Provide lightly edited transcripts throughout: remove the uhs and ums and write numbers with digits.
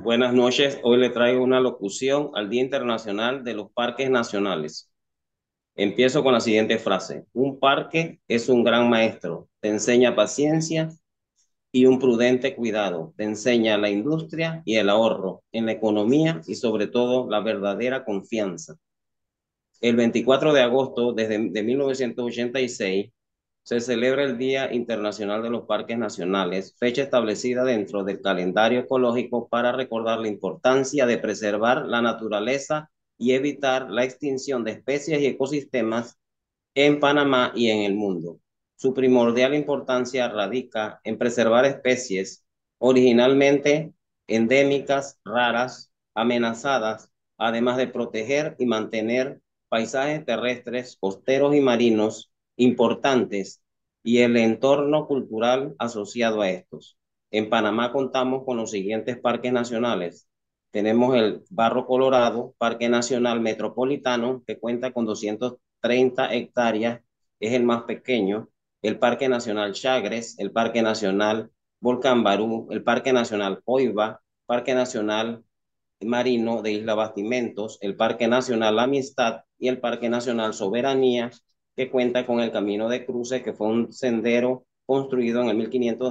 Buenas noches, hoy le traigo una locución al Día Internacional de los Parques Nacionales. Empiezo con la siguiente frase. Un parque es un gran maestro, te enseña paciencia y un prudente cuidado, te enseña la industria y el ahorro en la economía y sobre todo la verdadera confianza. El 24 de agosto de 1986 se celebra el Día Internacional de los Parques Nacionales, fecha establecida dentro del calendario ecológico para recordar la importancia de preservar la naturaleza y evitar la extinción de especies y ecosistemas en Panamá y en el mundo. Su primordial importancia radica en preservar especies originalmente endémicas, raras, amenazadas, además de proteger y mantener paisajes terrestres, costeros y marinos importantes y el entorno cultural asociado a estos. En Panamá contamos con los siguientes parques nacionales. Tenemos el Barro Colorado, Parque Nacional Metropolitano, que cuenta con 230 hectáreas, es el más pequeño. El Parque Nacional Chagres, el Parque Nacional Volcán Barú, el Parque Nacional Coiba, Parque Nacional Marino de Isla Bastimentos, el Parque Nacional La Amistad y el Parque Nacional Soberanía, que cuenta con el Camino de Cruces, que fue un sendero construido en el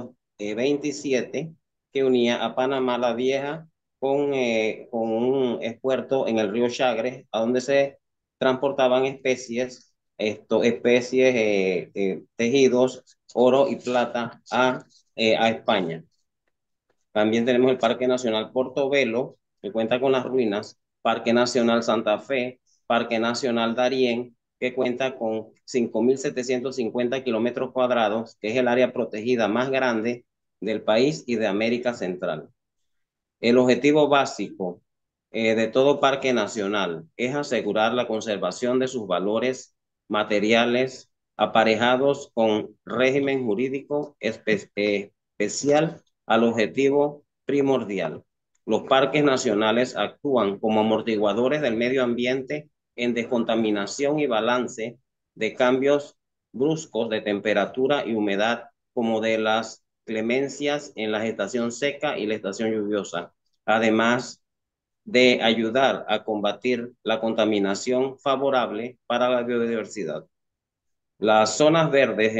1527 que unía a Panamá la Vieja con un espuerto en el río Chagres, a donde se transportaban especies, tejidos, oro y plata a España. También tenemos el Parque Nacional Portobelo, que cuenta con las ruinas, Parque Nacional Santa Fe, Parque Nacional Darién, que cuenta con 5.750 kilómetros cuadrados, que es el área protegida más grande del país y de América Central. El objetivo básico de todo parque nacional es asegurar la conservación de sus valores materiales aparejados con régimen jurídico especial al objetivo primordial. Los parques nacionales actúan como amortiguadores del medio ambiente en descontaminación y balance de cambios bruscos de temperatura y humedad, como de las clemencias en la estación seca y la estación lluviosa, además de ayudar a combatir la contaminación favorable para la biodiversidad. Las zonas verdes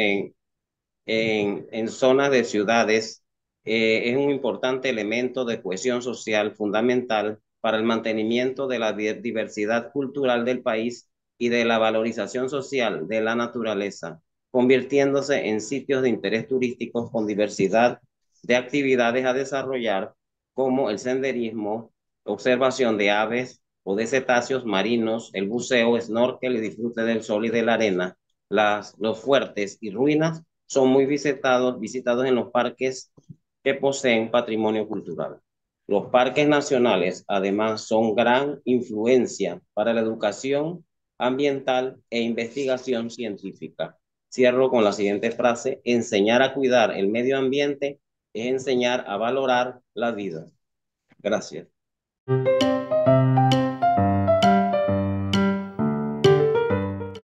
en zonas de ciudades es un importante elemento de cohesión social fundamental para el mantenimiento de la diversidad cultural del país y de la valorización social de la naturaleza, convirtiéndose en sitios de interés turístico con diversidad de actividades a desarrollar, como el senderismo, observación de aves o de cetáceos marinos, el buceo, snorkel y disfrute del sol y de la arena. Los fuertes y ruinas son muy visitados en los parques que poseen patrimonio cultural. Los parques nacionales, además, son gran influencia para la educación ambiental e investigación científica. Cierro con la siguiente frase: enseñar a cuidar el medio ambiente es enseñar a valorar la vida. Gracias.